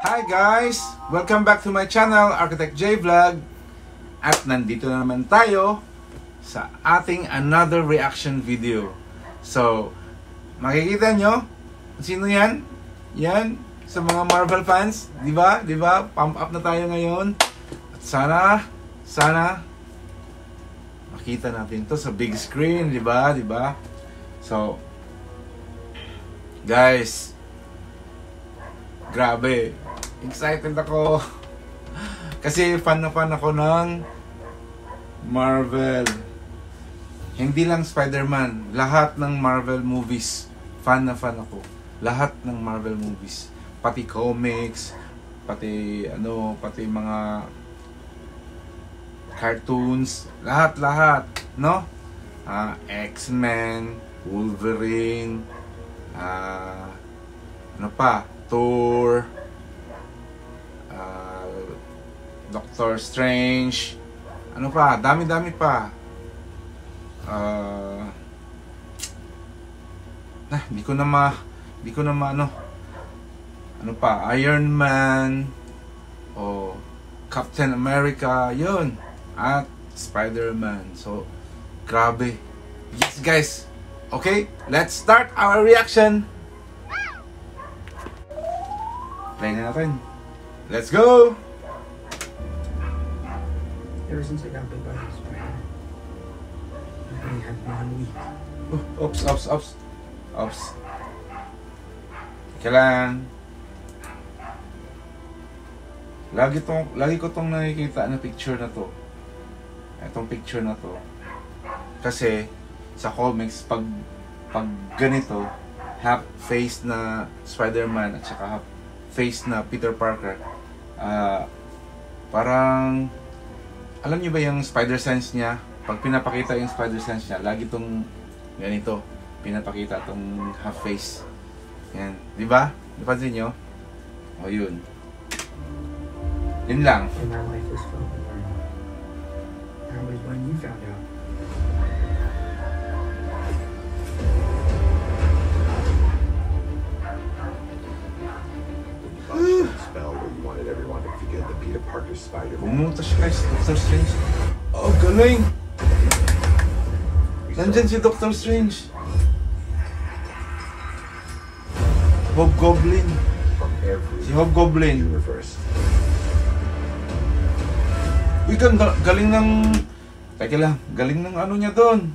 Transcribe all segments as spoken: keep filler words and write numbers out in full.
Hi guys! Welcome back to my channel, Architect J Vlog. At nandito na naman tayo sa ating another reaction video. So, makikita nyo, sino yan? Yan, sa mga Marvel fans, di ba? Di ba? Pump up na tayo ngayon. At sana, sana, makita natin to sa big screen, di ba? Di ba? So, guys, grabe, excited ako. Kasi fan na fan ako ng Marvel. Hindi lang Spider-Man, lahat ng Marvel movies, fan na fan ako. Lahat ng Marvel movies, pati comics, pati ano, pati mga cartoons, lahat-lahat, no? Uh, X-Men, Wolverine, uh, ano pa? Thor, uh, Doctor Strange, ano pa, dami-dami pa. Uh, nah, hindi ko na ma, hindi ko na ma, ano, ano pa, Iron Man, o Captain America, yun, at Spider-Man. So, grabe. Yes, guys. Okay, let's start our reaction. Play na natin. Let's go! Ever since I got bit by this spider, I only had one week. Oh, oops, oops, oops. Oops. Kailangan. Lagi, tong, lagi ko tong nakikita na picture na to. Itong picture na to. Kasi, sa comics, pag, pag ganito, half-face na Spider-Man at saka half face na Peter Parker, uh, parang alam niyo ba yung spider sense niya? Pag pinapakita yung spider sense niya, lagi tong ganito pinapakita tong half face. Yan, di ba? Napansin niyo? O yun. Yun lang. And my life was filled with learning. That was when you found out. Spell where you wanted everyone to forget the Peter Parker Spider-Man. Pumunta siya kay Doctor Strange. Oh, galing! Nandyan si Doctor Strange. Hobgoblin. From every Si Hobgoblin. universe. Uy, ganda, galing ng... Teka lang, galing ng ano niya doon.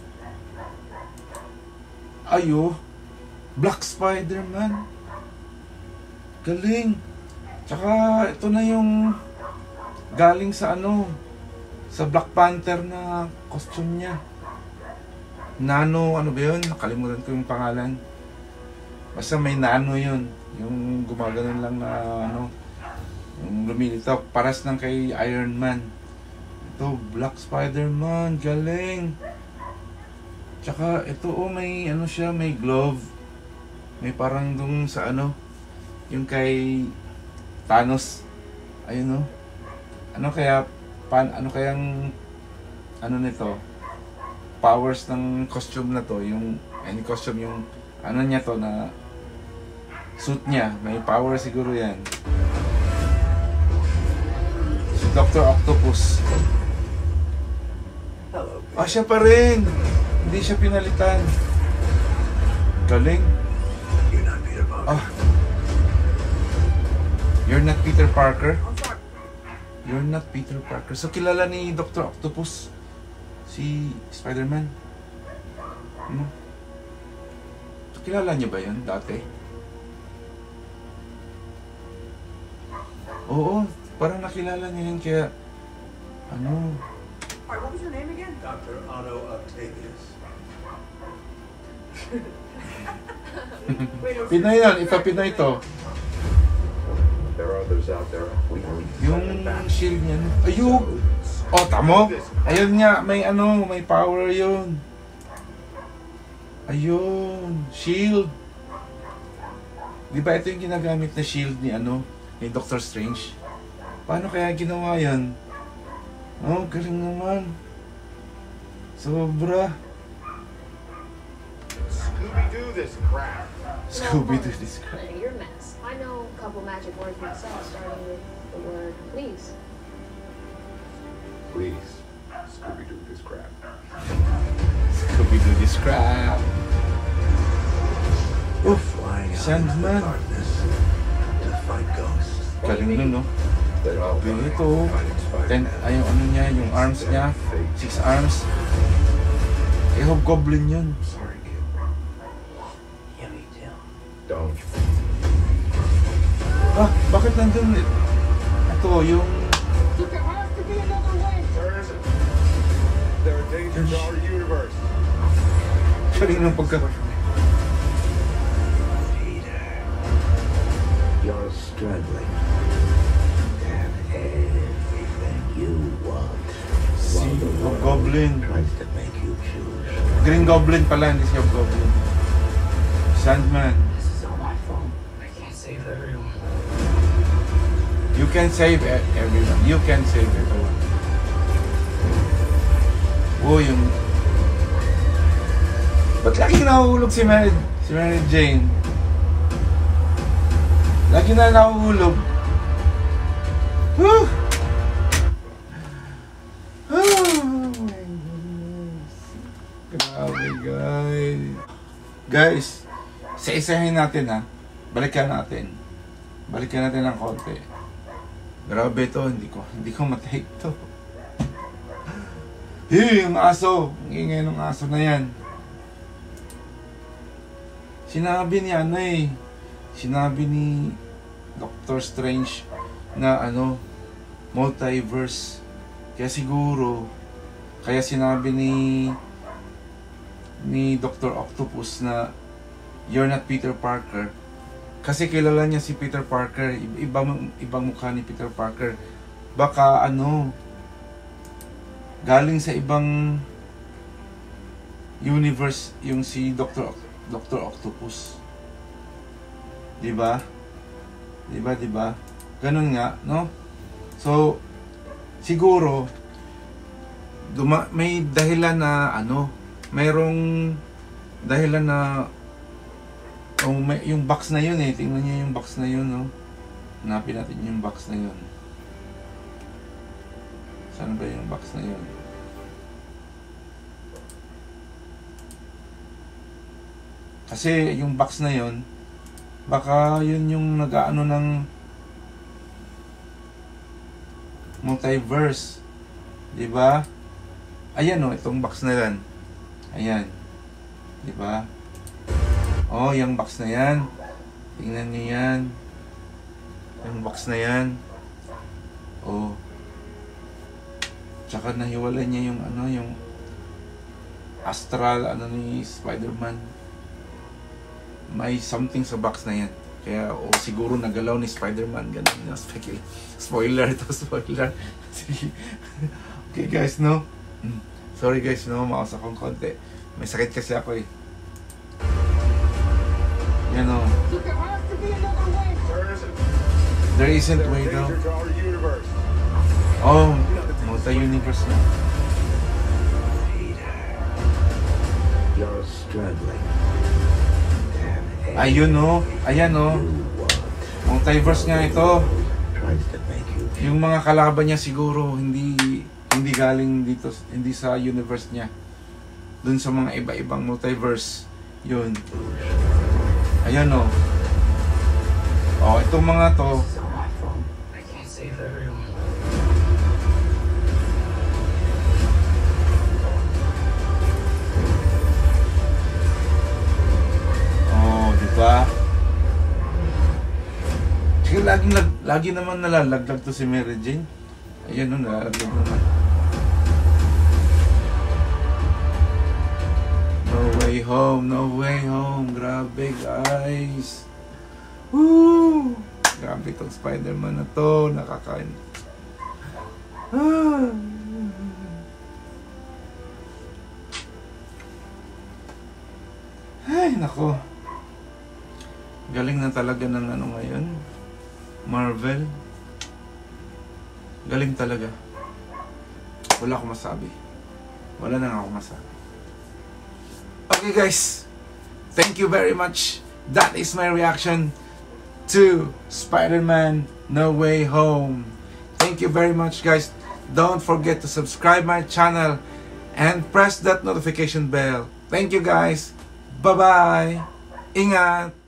Ayo. Black Spider-Man. Galing. Tsaka ito na yung galing sa ano, sa Black Panther na costume niya. Nano, ano ba yun? Nakalimutan ko yung pangalan. Basta may nano yun. Yung gumaganon lang na ano, yung lumilitaw. Paras ng kay Iron Man. Ito, Black Spider-Man. Galing. Tsaka ito, oh, may ano siya, may glove. May parang dun sa ano, yung kay Thanos. Ayun, no? Ano kaya, pan, ano kayang, ano nito, powers ng costume na to, yung, any costume, yung, ano niya to na, suit niya, may power siguro yan. Si Doctor Octopus. Hello. Ah, siya pa rin! Hindi siya pinalitan. Galing. You're not Peter Parker. Ah. You're not Peter Parker? You're not Peter Parker. So, kilala ni Doctor Octopus si Spider-Man? Ano? So, kilala niyo ba yun dati? Oo, parang nakilala niya yun kaya... Ano? Alright, what was your name again? Doctor Otto Octavius. Wait, no, Pinoy yan. Ito, Pinoy to. There are others out there. We only Yung shield niya. Ayun! Oh, tamo? Ayun nga, may ano, may power yun. Ayun, shield. Di ba ito yung ginagamit na shield ni ano, ni Doctor Strange? Paano kaya ginawa yan? Oh, galing naman. Sobra. Scooby-Doo this crap. Scooby-Doo this crap. Your mess. I know couple magic words myself, starting with the word please. Please, Scooby-Doo this crap. Scooby-Doo this crap. Oof, Flying out into the Sandman. darkness to fight ghosts. Galing nun, no? Let all Grabe die, ito. fighting Spider-Man. Ten, ay, yung ano niya, yung arms niya. Six arms. Eh, Hobgoblin yun. Sorry, kid. Yeah, me too. Don't. Ah, bakit nandun? Ito, yung... There has to be another way. There isn't. There are dangers to our universe. Galing ng pagka... Peter, you're struggling to have everything you want. Si While the world Hobgoblin. tries to make you choose. Green Goblin pala, hindi si Hobgoblin. Sandman. This is all my fault. I can't save everyone. You can save e- everyone. You can save everyone. Oh, yung... Ba't lagi nahuhulog si Mary, si Mary Jane? Lagi na nahuhulog. Whew! Oh my goodness. Grabe, guys. Guys, sa-isahin natin ha. Balikan natin. Balikan natin ng konti. Grabe to, hindi ko, hindi ko matake to. Hey, yung aso. Ang ingay ng aso na yan. Sinabi ni ano eh. Sinabi ni Doctor Strange na ano, multiverse. Kaya siguro, kaya sinabi ni ni Doctor Octopus na you're not Peter Parker. Kasi kilala niya si Peter Parker. Ibang, ibang mukha ni Peter Parker. Baka ano, galing sa ibang universe yung si Doctor Doctor Octopus. 'Di ba? 'Di ba, 'di ba? Ganun nga, no? So siguro duma- may dahilan na ano, mayroong dahilan na oh, may, yung box na yun eh. Tingnan niyo yung box na yun, no? Hanapin natin yung box na yun. Saan ba yung box na yun? Kasi yung box na yun, baka yun yung nag-aano ng multiverse. Diba? Ayan o, itong box na yan. Ayan. Diba? Oh, yung box na yan. Tingnan niyo yan. Yung box na yan. Oh. Tsaka nahiwalay niya yung ano, yung astral ano ni Spider-Man. May something sa box na yan. Kaya o oh, siguro nagalaw ni Spider-Man. Ganun na speculate. Spoiler ito, spoiler. Sige. Okay guys, no? Sorry guys, no? Makas akong konti. May sakit kasi ako eh. Yan o. There has to be another way. There isn't. There isn't There are way daw. dangers to our universe. Oh, multi-universe na. Peter, you're struggling. Ayun no. Ayan no. Multiverse nga ito. Tries to make you Yung mga kalaban niya siguro hindi hindi galing dito, hindi sa universe niya. Dun sa mga iba-ibang multiverse. Yun. Ayan no. Oh, itong mga to, This is all my fault. I can't save everyone. oh, di ba? Sige, lagi, lagi naman nalalaglag to si Mary Jane. Ayan no, nalalaglag naman. No way home, no way home. Grabe guys. Woo! Grabe itong Spider-Man na to. Nakakain. Ah. Ay, nako. Galing na talaga ng ano ngayon. Marvel. Galing talaga. Wala akong masabi. Wala na ako masabi. Okay guys. Thank you very much. That is my reaction to Spider-Man No Way Home. Thank you very much, guys. Don't forget to subscribe my channel and press that notification bell. Thank you, guys. Bye-bye. Ingat.